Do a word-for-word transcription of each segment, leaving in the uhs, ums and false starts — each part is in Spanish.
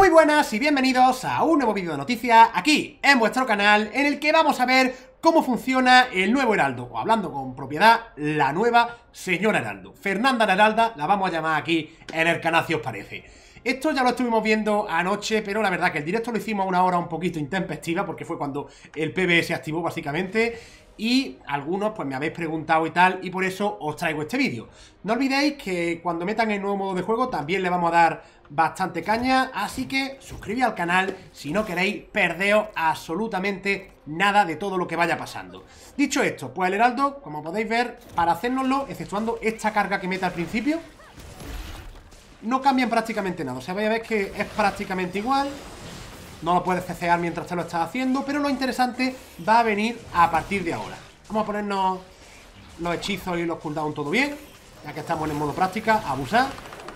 Muy buenas y bienvenidos a un nuevo vídeo de noticias aquí en vuestro canal, en el que vamos a ver cómo funciona el nuevo Heraldo, o hablando con propiedad, la nueva señora Heraldo. Fernanda la Heralda la vamos a llamar aquí en el canal, si os parece. Esto ya lo estuvimos viendo anoche, pero la verdad que el directo lo hicimos a una hora un poquito intempestiva, porque fue cuando el P B se activó básicamente, y algunos pues me habéis preguntado y tal, y por eso os traigo este vídeo. No olvidéis que cuando metan el nuevo modo de juego también le vamos a dar bastante caña, así que suscribid al canal si no queréis perderos absolutamente nada de todo lo que vaya pasando. Dicho esto, pues el Heraldo, como podéis ver, para hacérnoslo, exceptuando esta carga que mete al principio, no cambian prácticamente nada. O sea, vais a ver que es prácticamente igual. No lo puedes cecear mientras te lo estás haciendo, pero lo interesante va a venir a partir de ahora. Vamos a ponernos los hechizos y los cooldowns todo bien, ya que estamos en modo práctica. Abusar.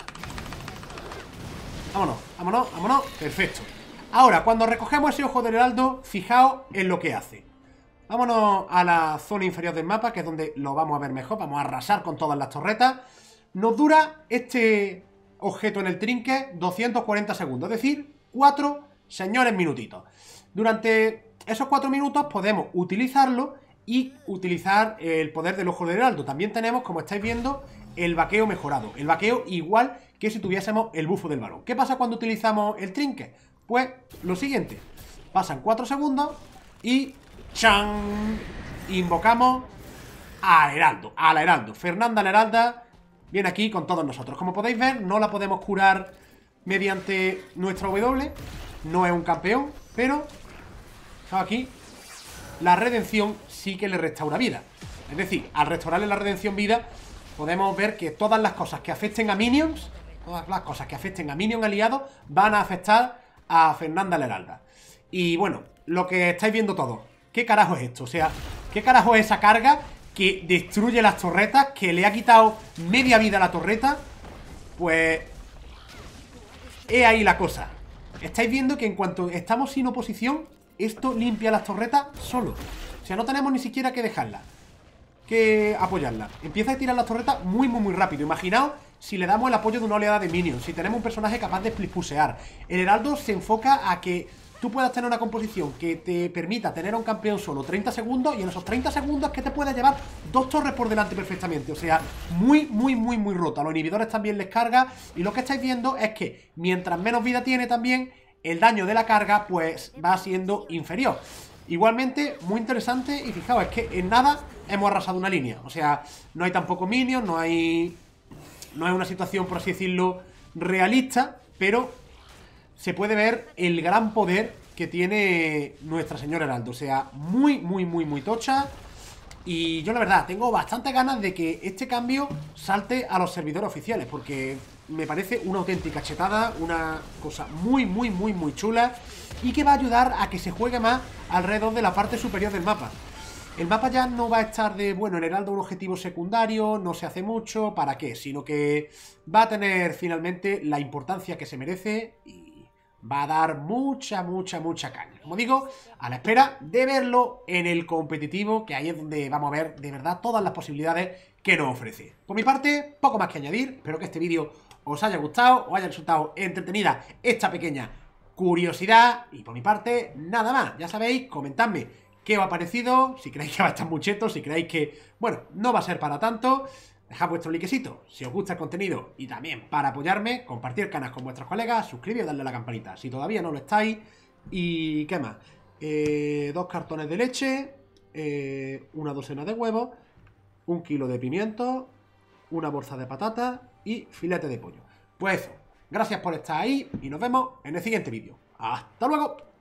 Vámonos, vámonos, vámonos. Perfecto. Ahora, cuando recogemos ese ojo del Heraldo, fijaos en lo que hace. Vámonos a la zona inferior del mapa, que es donde lo vamos a ver mejor. Vamos a arrasar con todas las torretas. Nos dura este objeto en el trinque doscientos cuarenta segundos, es decir, cuatro señores minutitos. Durante esos cuatro minutos podemos utilizarlo y utilizar el poder del ojo del Heraldo. También tenemos, como estáis viendo, el vaqueo mejorado. El vaqueo igual que si tuviésemos el bufo del balón. ¿Qué pasa cuando utilizamos el trinque? Pues lo siguiente. Pasan cuatro segundos y ¡chan! Invocamos al Heraldo, a la Heraldo. Fernanda la Heralda viene aquí con todos nosotros. Como podéis ver, no la podemos curar mediante nuestra W. No es un campeón, pero aquí la redención sí que le restaura vida. Es decir, al restaurarle la redención vida, podemos ver que todas las cosas que afecten a minions, todas las cosas que afecten a minions aliados, van a afectar a Fernanda la Heralda. Y bueno, lo que estáis viendo todos, ¿qué carajo es esto? O sea, ¿qué carajo es esa carga que destruye las torretas, que le ha quitado media vida a la torreta? Pues he ahí la cosa. Estáis viendo que en cuanto estamos sin oposición, esto limpia las torretas solo. O sea, no tenemos ni siquiera que dejarla, que apoyarla. Empieza a tirar las torretas muy, muy, muy rápido. Imaginaos si le damos el apoyo de una oleada de minions, si tenemos un personaje capaz de split-pusear. El Heraldo se enfoca a que tú puedas tener una composición que te permita tener a un campeón solo treinta segundos, y en esos treinta segundos que te puedas llevar dos torres por delante perfectamente. O sea, muy, muy, muy, muy rota. A los inhibidores también les carga, y lo que estáis viendo es que mientras menos vida tiene también, el daño de la carga pues va siendo inferior. Igualmente, muy interesante, y fijaos, es que en nada hemos arrasado una línea. O sea, no hay tampoco minions, no hay... No es una situación, por así decirlo, realista, pero se puede ver el gran poder que tiene nuestra señora Heraldo. O sea, muy, muy, muy, muy tocha. Y yo la verdad, tengo bastantes ganas de que este cambio salte a los servidores oficiales, porque me parece una auténtica chetada, una cosa muy, muy, muy, muy chula, y que va a ayudar a que se juegue más alrededor de la parte superior del mapa. El mapa ya no va a estar de, bueno, el Heraldo un objetivo secundario, no se hace mucho, ¿para qué? Sino que va a tener finalmente la importancia que se merece y va a dar mucha, mucha, mucha caña. Como digo, a la espera de verlo en el competitivo, que ahí es donde vamos a ver de verdad todas las posibilidades que nos ofrece. Por mi parte, poco más que añadir. Espero que este vídeo os haya gustado, os haya resultado entretenida esta pequeña curiosidad. Y por mi parte, nada más. Ya sabéis, comentadme qué os ha parecido, si creéis que va a estar muy cheto, si creéis que, bueno, no va a ser para tanto. Dejad vuestro likecito si os gusta el contenido, y también para apoyarme, compartir el canal con vuestros colegas, suscribiros y darle a la campanita si todavía no lo estáis. Y ¿qué más? Eh, dos cartones de leche, eh, una docena de huevos, un kilo de pimientos, una bolsa de patatas y filete de pollo. Pues eso, gracias por estar ahí y nos vemos en el siguiente vídeo. ¡Hasta luego!